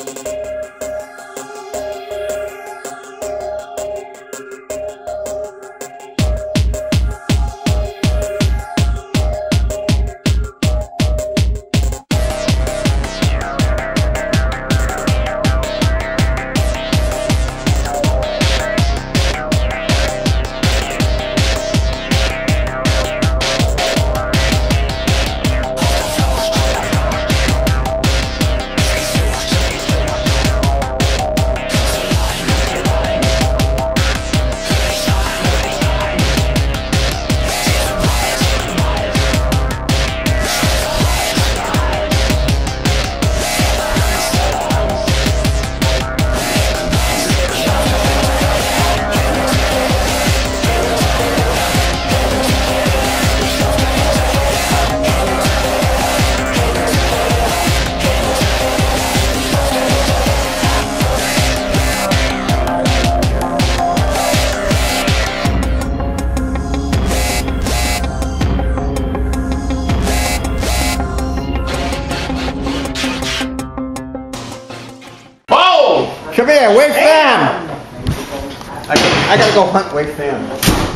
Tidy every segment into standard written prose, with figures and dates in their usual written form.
Come here, wave fam! I gotta go hunt wave fam.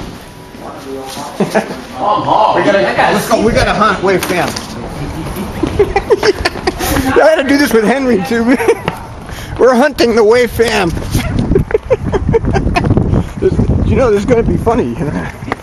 Let's go, we gotta hunt wave fam. I had to do this with Henry too. We're hunting the wave fam. You know, this is gonna be funny.